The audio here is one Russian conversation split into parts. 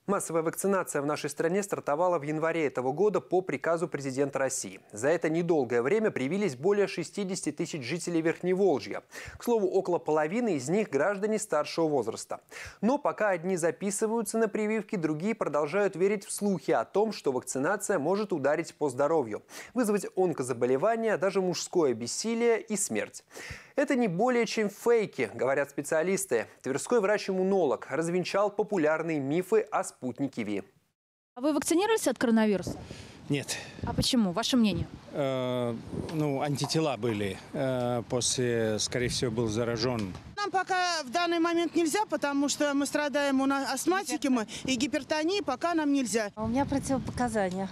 Массовая вакцинация в нашей стране стартовала в январе этого года по приказу президента России. За это недолгое время привились более 60 тысяч жителей Верхневолжья. К слову, около половины из них граждане старшего возраста. Но пока одни записываются на прививки, другие продолжают верить в слухи о том, что вакцинация может ударить по здоровью, вызвать онкозаболевания, даже мужское бессилие и смерть. Это не более чем фейки, говорят специалисты. Тверской врач-иммунолог развенчал популярные мифы о спутнике ВИ. А вы вакцинировались от коронавируса? Нет. А почему? Ваше мнение? Антитела были. После, скорее всего, был заражен. Нам пока в данный момент нельзя, потому что мы страдаем астматиком и гипертонией, пока нам нельзя. У меня противопоказания.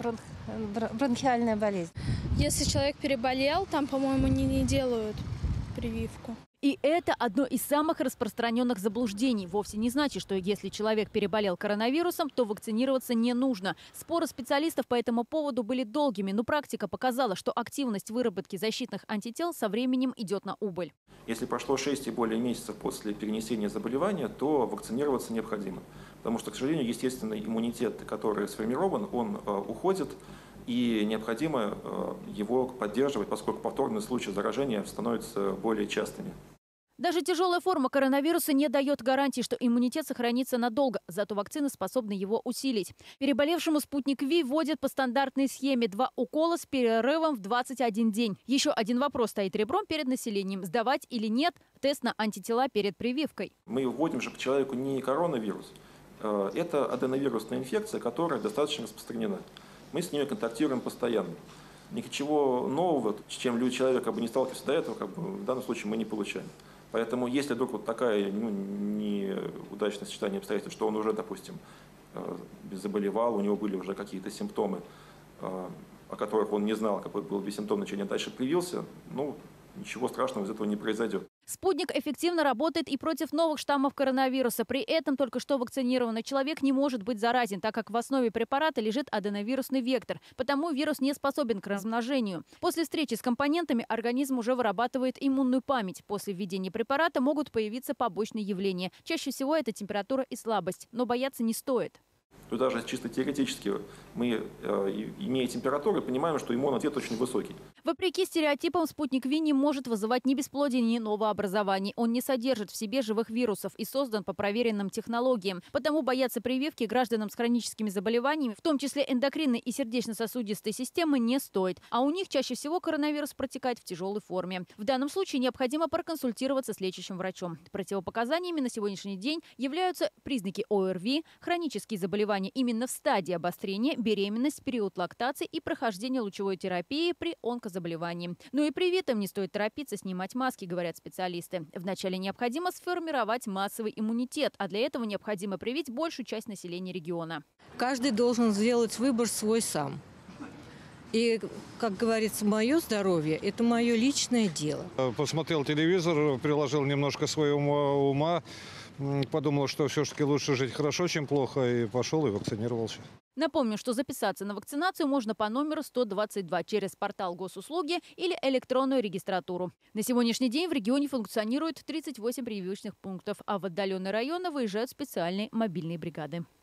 Бронхиальная болезнь. Если человек переболел, там, по-моему, не делают прививку. И это одно из самых распространенных заблуждений. Вовсе не значит, что если человек переболел коронавирусом, то вакцинироваться не нужно. Споры специалистов по этому поводу были долгими, но практика показала, что активность выработки защитных антител со временем идет на убыль. Если прошло 6 и более месяцев после перенесения заболевания, то вакцинироваться необходимо. Потому что, к сожалению, естественный иммунитет, который сформирован, он уходит. И необходимо его поддерживать, поскольку повторные случаи заражения становятся более частыми. Даже тяжелая форма коронавируса не дает гарантии, что иммунитет сохранится надолго, зато вакцины способны его усилить. Переболевшему спутник ВИ вводят по стандартной схеме 2 укола с перерывом в 21 день. Еще один вопрос стоит ребром перед населением: сдавать или нет тест на антитела перед прививкой. Мы вводим же к человеку не коронавирус. Это аденовирусная инфекция, которая достаточно распространена. Мы с ней контактируем постоянно. Ничего нового, с чем человек не сталкивался до этого, в данном случае мы не получаем. Поэтому если вдруг вот такая неудачное сочетание обстоятельств, что он уже, допустим, заболевал, у него были уже какие-то симптомы, о которых он не знал, какой был бессимптомный, лечение, дальше привился, ничего страшного из этого не произойдет. Спутник эффективно работает и против новых штаммов коронавируса. При этом только что вакцинированный человек не может быть заразен, так как в основе препарата лежит аденовирусный вектор. Потому вирус не способен к размножению. После встречи с компонентами организм уже вырабатывает иммунную память. После введения препарата могут появиться побочные явления. Чаще всего это температура и слабость. Но бояться не стоит. То даже чисто теоретически мы, имея температуру, понимаем, что иммунитет очень высокий. Вопреки стереотипам, спутник ВИ не может вызывать ни бесплодие, ни новообразований. Он не содержит в себе живых вирусов и создан по проверенным технологиям. Потому бояться прививки гражданам с хроническими заболеваниями, в том числе эндокринной и сердечно-сосудистой системы, не стоит. А у них чаще всего коронавирус протекает в тяжелой форме. В данном случае необходимо проконсультироваться с лечащим врачом. Противопоказаниями на сегодняшний день являются признаки ОРВИ, хронические заболевания именно в стадии обострения, беременность, период лактации и прохождение лучевой терапии при онкозаболевании. Но и привитым не стоит торопиться снимать маски, говорят специалисты. Вначале необходимо сформировать массовый иммунитет, а для этого необходимо привить большую часть населения региона. Каждый должен сделать выбор свой сам. И, как говорится, мое здоровье – это мое личное дело. Посмотрел телевизор, приложил немножко своего ума, подумал, что все-таки лучше жить хорошо, чем плохо, и пошел и вакцинировался. Напомню, что записаться на вакцинацию можно по номеру 122 через портал госуслуги или электронную регистратуру. На сегодняшний день в регионе функционирует 38 прививочных пунктов, а в отдаленные районы выезжают специальные мобильные бригады.